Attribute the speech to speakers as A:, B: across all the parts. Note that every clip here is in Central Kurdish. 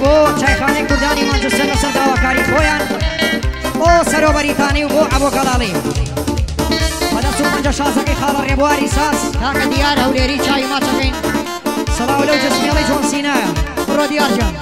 A: بۆ چایخانەی کوردانی مانچستەر لەسەر داواکاری خۆیان بۆ سەرۆبەریتانی و بۆ ئەبۆ گەڵاڵی بەدەست و پەنجە شازەکەی خاڵە ڕێبواری ساس
B: تاکە دیار هەولێری چاوی ماچەکەین
A: سەڵاو لەو جەسمێڵی جۆن سینایە بڕۆ دیار جان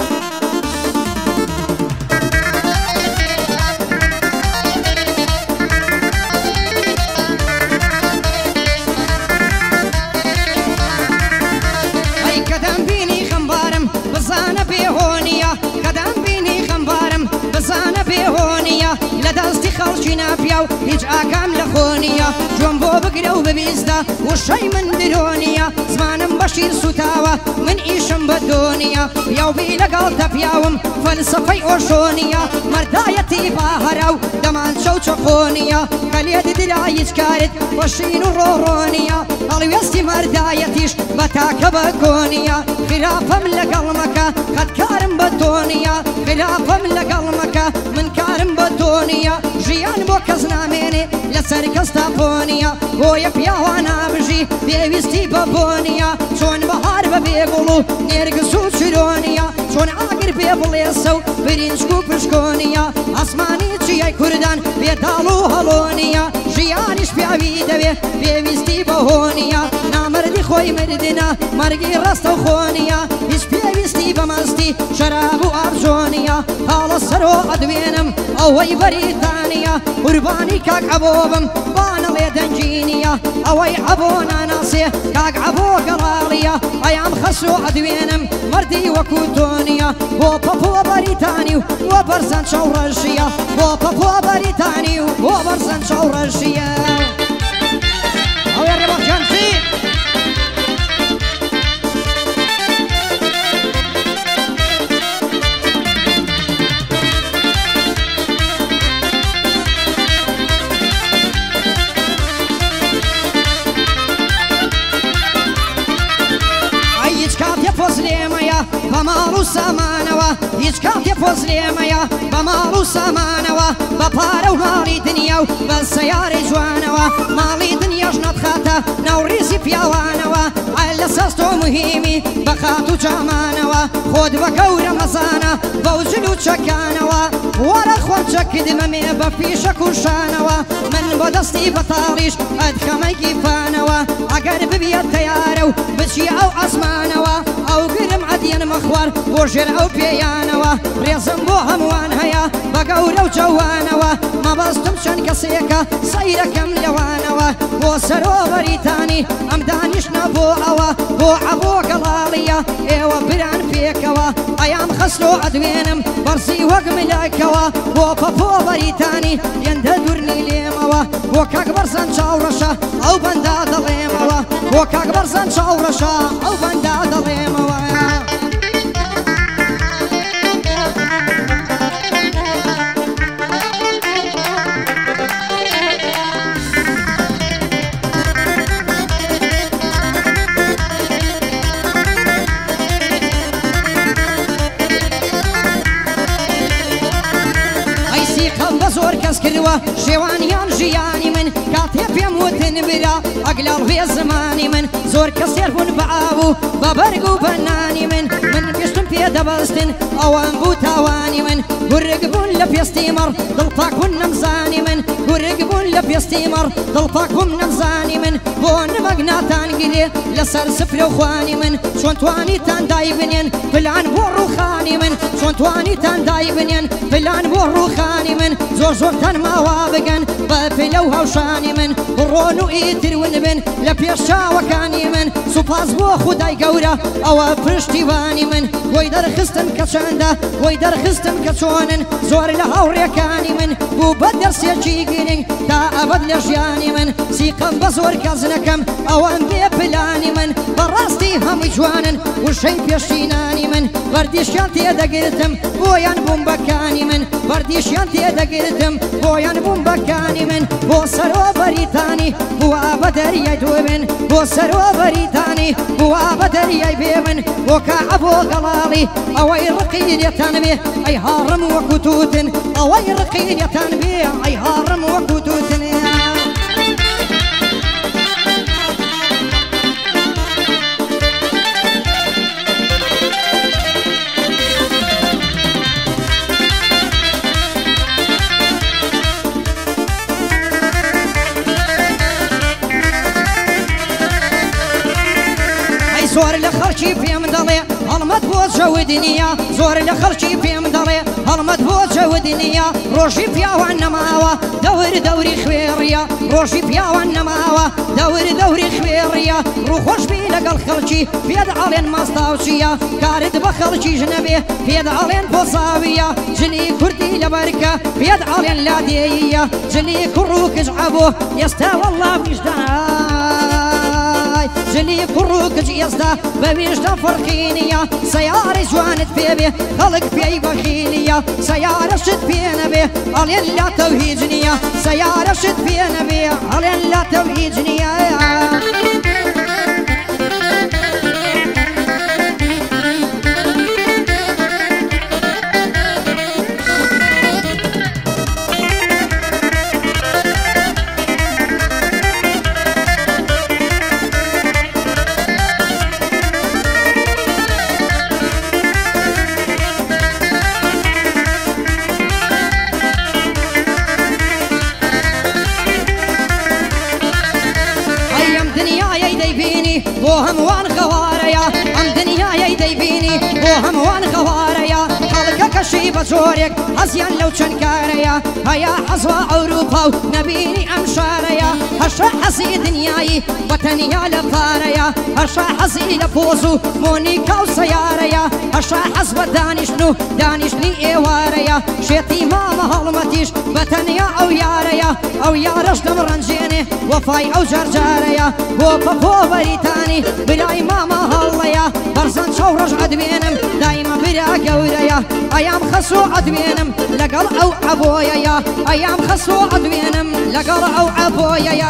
A: لدەستی خەڵکی ناپیا و هیچ ئاکام لە خۆنیە جۆم بۆ بگرە و ببیستە وشەی من درۆنیە زمانم بەشیر سوتاوە من ئیشم بە دۆنیە پیاوبی لەگەڵ تەپیاوم فەلسەفەی ئۆشۆنیە مەردایەتی باهەرا و دەمان چەو چەقۆنیە کە لێت درا هیچ کارت وەشین و ڕۆڕۆنیە هەڵوێستی مەردایەتیش بە تاکە بە کۆنیە خلافەم لەگەڵ مەکە خەتکارم بە تۆنیە خلافەم لەگەڵ مەکە من کارم بە تۆنیە ژیان بۆ کەس نامێنێ لەسەر کەس تاپۆنیە بۆیە پیاوە نابژی پێویستی بە بۆنیە چۆن بەهار بە بێگوڵ و نێرگس و چرۆنیە چۆن ئاگر پێ بڵێسە و برینچک و پشکۆنیە ئەسمانی چیای کوردان بێتاڵ و هەڵۆنیە ژیانیش پیاوی دەوێ پێویستی بە هۆنیە نامەردی خۆی مردنە مەرگی ڕستە و خۆنیە هیچ پێویستی بە مەستی شەراب و ئابژۆنیە هاڵە سەرۆ ئەدوێنم ئەوەی بەریتانیە قوربانی کاک ئەبۆ بم بانەڵێ دەنجینیە ئەوەی ئەبۆ ناناسێ کاک ئەبۆ گەڵاڵیە ئەیام خەسۆ ئەدوێنم مەردی وەکو تۆنیە بۆ پەپۆ بەریتانی و بۆ بەرزەن چاو ڕەشیە بۆ پەپۆ بەریتانی و بۆ بەرزەن چاو ڕەشیە ئەوێ ڕێبەخشانسی بەماڵ و سامانەوە هیچ کاتێ پۆز لێمەیە بەماڵ و سامانەوە بە پارە و ماڵی دنیا و بە سەیارەی جوانەوە ماڵی دنیاش نەتخاتە ناوڕیزی پیاوانەوە ئای لە سەست و مهمی بە خات و جامانەوە خۆت بە گەورە مەزانە بەو جل و چەکانەوە وەرە خۆم چەکردمە مێ بە پیشە کوشانەوە من بۆ دەستی بەتاڵیش ئەدخەمەی گیفانەوە ئەگەر ببیەت تەیارە و بچی ئەو ئەسمانەوە ئەو گرم ئەدیەن مەخوار بۆ ژێر ئەو پێیانەوە ڕێزم بۆ هەمووان هەیە بە گەورە و جەوانەوە مەبەستم چەند کەسێکە سەیرەکەم لێوانەوە بۆ سەرۆبەریتانی ئەم دانیشتە بۆ ئەوە بۆ ئەبۆ گەڵاڵیە ئێوە بران پێکەوە ئەیام خەسۆ ئەدوێنم بەرزی وەک ملایکەوە بۆ پەپۆ بەریتانی یەندە دوورنی لێمەوە بۆ کاک بەرزەن چاوڕەشە ئەو بەندا دەڵێمەوە بۆ کاک بەرزەن چاوڕەشە ئەو بەندا دەڵێمەوە شێوانیان ژیانی من کاتێ پێم وتن برا ئەگلەڵ بێ زمانی من زۆر کەسێر بوون بە ئاو و بە بەرگ و بەنانی من پێشتم پێ دەبەستن ئەوان بوو تاوانی من گورگ بوون لە پێستی مەڕ دڵپاک بوون نەمزانی من گورگ بوون لە پێستی مەڕ دڵپاک بوون نەمزانی من بۆ نمەک ناتانگرێ لەسەر سفرە و خوانی من چۆن توانیتان دای بنێن پلان بۆ ڕووخانی من چۆن توانیتان دای بنێن پلان بۆ ڕووخانی من زۆر زۆرتان ماوا بگەن بە پلە و هەوشانی من ڕۆن و ئیترون بن لە پێش چاوەکانی من سوپاس بۆ خودای گەورە ئەوە پشتیوانی من بۆی دەرخستن کە چەندە بۆی دەرخستن کە چۆنن زۆر لە هاوڕێکانی من بوو بە دەرسێکی گرنگ تا ئەبەد لە ژیانی من سیقم بە زۆر کەس نەکەم ئەوان بێ پلانی من بەڕاستی هەمووی جوانن وشەی پێشینانی من بەردیشیان تێدەگرتم بۆیان بومبەکانی من بەردیشیان تێدەگرتم بۆیان بومبەکانی من بۆ سەرۆبەریتانی بووە بە دەریای دوێن بۆ سەرۆبەریتانی بووە بە دەریای بێ من بۆ کە ئەبۆ گەڵاڵی ئەوەی ڕقی لێتان بێ ئەی هاڕم وەکو تووتن ئەوەی ڕقی لێتان بێ ئەی هاڕم وەکو تووتن خەڵکی پێم دەڵێ هەڵمەت بۆ جەودنیە زۆر لە خەڵکی پێم دەڵێ هەڵمەت بۆ جەودنیە ڕۆژی پیاوان نەماوە دەور دەوری خوێڕیە ڕۆژی پیاوان نەماوە دەور دەوری خوێڕیە ڕووخۆش بی لەگەڵ خەڵکی پێد ئاڵێن ماستاوچیە کارت بە خەڵکی ژنەبێ پێد ئاڵێن پۆساویە جلی کوردی لەبەرکە پێد ئاڵێن لادێیە جلی کوڕ و کچ عەبۆ ئێستا وەڵڵا ویژدان جلی کوڕ و کچ ئێستا بە ویژدە فەرقینیە سەیارەی جوانت پێبێ خەڵک پێی بەخینیە سەیارەشت پێ نەبێ ئەڵێن لا تەوهیج نییە سەیارەشت پێ نەبێ ئەڵێن لا تەوهیج نییە بۆ هەمووان خەوارەیە ئەم دنیای دەیبینی بۆ هەمووان خەوارەیە خەڵکە کەشی بە جۆرێک حەزیان لەو چەند کارەیە هەیە حەزوا ئەوروپا و نەبینی ئەم شارەیە هەشە حەزی دنیایی بە تەنیا لە پارەیە هەشە حەزی لە پۆز و مۆنیکا و سەیارەیە هەشە حەز بە دانیشتن و دانیشتنی ئێوارەیە شێتی مامە هەڵمەتیش بە تەنیا ئەو یارەیە ئەو یارەش دەمڕەنجێنێ وەفای ئەو جەرجارەیە بۆ بەپۆ بەریتانی برای مامە هەڵەیە بەرزەن چاو ڕۆژ ئەدوێنم دایمە برا گەورەیە ئەیام خەسۆ ئەدوێنم لەگەڵ ئەو عەبۆیەیە ئەیام خەسۆ ئەدوێنم لەگەڵ ئەو عەبۆیەیە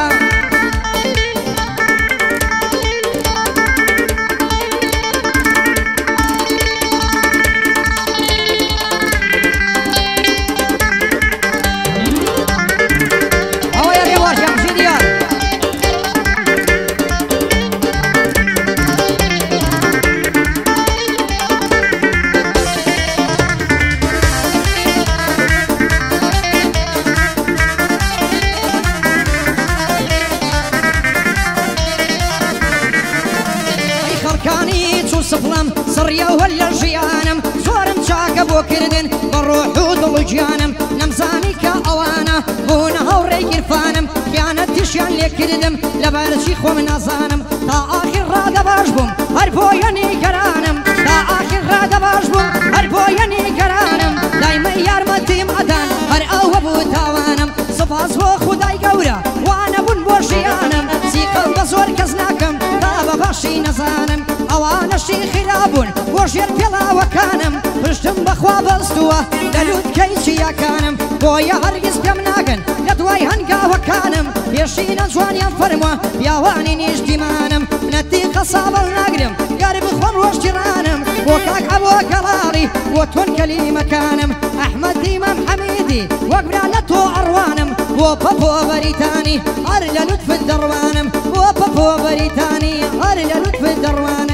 A: سفڵم سڕیەوە لە ژیانم زۆرم چاکە بۆ کردن بە ڕۆح و دڵ و گیانم نەمزانی کە ئەوانە بوونە هەوڕێی گیرفانم خیانەت تیشیان لێ کردم لەبارچی خۆم نازانم تا ئاخر ڕادە باش بووم هەر بۆیە نیگەرانم تا ئاخر ڕادە باش بووم هەر بۆیە نیگەرانم دایمە یارمەتیم ئەدان هەر ئەوە بوو تاوانم سپاس بۆ خودای گەورە وانە بوون بۆ ژیانم سیقڵ بە زۆر کەس ناکەم تا بە باشی نەزانم ئەوانەشی خرابوون بۆ ژێر پێڵاوەکانم پشتم بەخوا بەستووە لە لووتکەی چیاکانم بۆیە هەرگیز پێم ناگەن لە دوای هەنگاوەکانم پێشینە جوانیان فەرمووە پیاوانی نیشتیمانم نەتی قەسابڵ ناگرم یاری بخۆم ڕۆژتیڕانم بۆ کاک ئەبۆ کەڵاڕی بۆ تۆن کەلیمەکانم ئەحمەد ئیمام حەمیدی وەک برا لە تۆ ئەڕوانم بۆ پەپۆ بەریتانی هەر لە لوتفت دەڕوانم بۆ پەپۆ بەریتانی هەر لە لوتفت دەڕوانم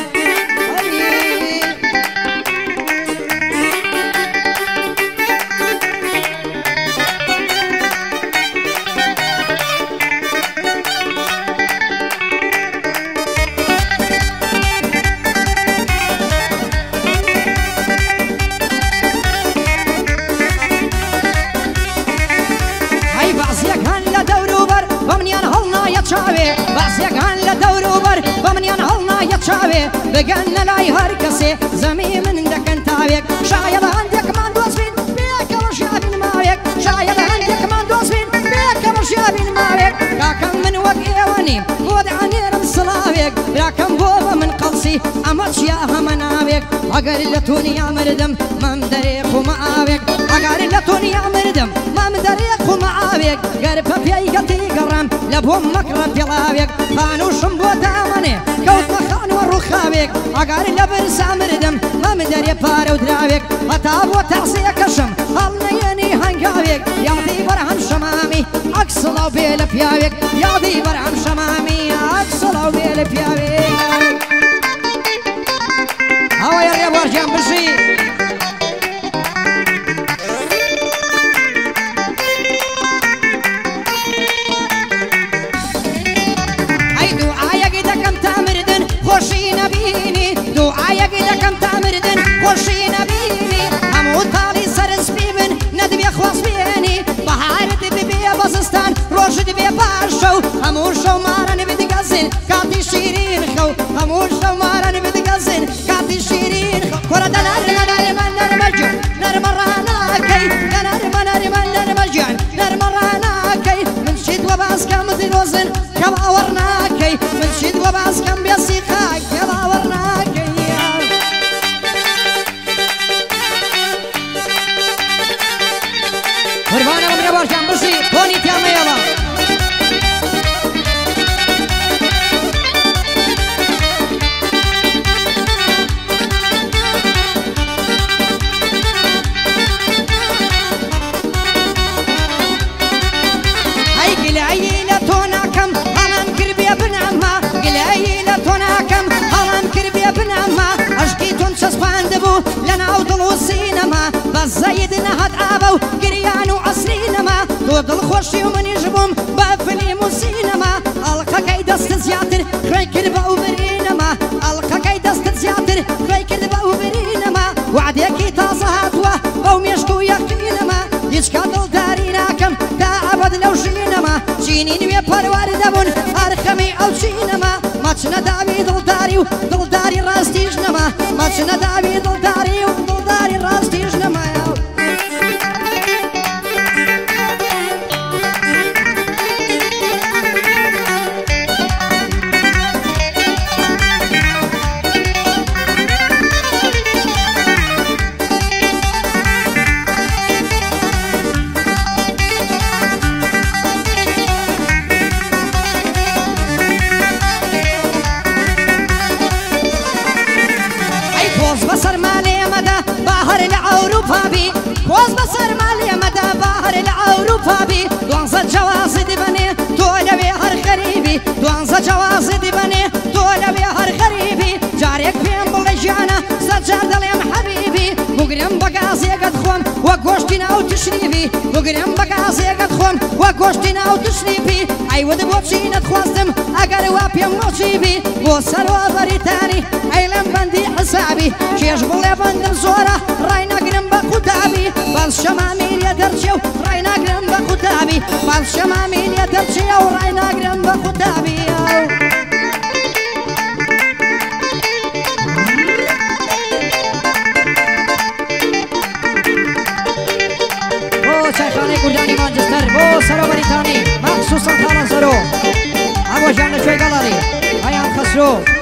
A: بگەنە لای هەر کەسێ زەمی من دەکەن تاوێک شایەڵە هەندێکمان دۆست بین بێکەوە ژیابین ماوێک شایەڵە هەندێکمان دۆست بین بێکەوە ژیابین ماوێک کاکەم من وەک ئێوە نیم بۆ دەعانێرم سڵاوێک براکەم بۆ بە من قەڵسی ئەمە چیا هەمە ناوێک ئەگەر لە تۆنیا مردم مەم دەرێ خومە ئاوێک ئەگەر لە تۆنیا مردم مەم دەرێ خومە ئاوێک گەر بە پێیگەتی گەڕام لە بۆم مەکڕە پێڵاوێک خانوشم بۆ دامەنێ کەوتمە خانوە ڕووخاوێک ئەگەر لە بەرزا مردم مەم دەرێ پارە و دراوێک هەتا بۆ تەقسیەکەشم هەڵ نەیەنی هەنگاوێک یادی بەرهەم شەمامی ئەکسڵاو بێ لە پیاوێک یادی بەرهەم شەمامی ئەکسڵاو بێ لە پیاوێک ئەوەیە ڕێبوارجیان بژی خۆشی نەبی دۆزن کە باوەڕ ناکەی من چیت بۆ باسکەم بێسیقای کە باوەڕ ناکەی قوربانەوە مرە باشیان بشی تۆنی تیامەیەوە زەید نەهات ئابە و گریان و عەسرینەما تۆ دڵخۆشی و منیش بووم بە فیلم و سینەما ئەڵقەکەی دەستت زیاتر خوێی کرد بە ئوبرینەما ئەڵقەکەی دەستت زیاتر خوێی کرد بە ئوبرینەما وعدێکی تازە هاتووە بەو مێشک و یەقینەما هیچ کات دڵداری ناکەم تا ئەبەد لەو ژینەما چینی نوێ پەرواری دەبوون هەرخەمی ئەو چینەما مەچنە داوی دڵداری و دڵداری ڕاستیش نەما مەچنە داوی دڵداری و دڵداری ڕاستیش نەما کۆز بەسەر ماڵێمەدا باهەر لە ئەوروپابی دوانزە جەوازی دبەنێ تۆ لەوێ هەر غەریبی دوانزە جەوازی دبەنێ تۆ لەوێ هەر غەریبی جارێک پێم بڵێ ژیانە سەرجار دەڵێم حەبیبی بگرم بە گازێگەت خۆم وە گۆشتی ناو تشریبی بگرم بە گازێگەت خۆم وە گۆشتی ناو تشریبی ئەیوەد بۆچی نەتخواستم ئەگەر وا پێم نۆچیبی بۆ سەرۆبەریتانی ئەی لەم بەندی حسابی کێش بڵێ بەندم زۆرە ڕای نەگرم بە قوتابی باز شەمامی لێ دەرچێ و ڕای ناگرم بە قوتابی باز شەمامی لێ دەرچێ و ڕای ناگرم بە قوتابی بۆ چایخانەی کوردانی مانچستەر بۆ سەرۆبەریتانی مەخسووسەن خاڵە زەرۆ ئەوە ژیان لە کوێی گەڵاری ئەیان خەسرۆ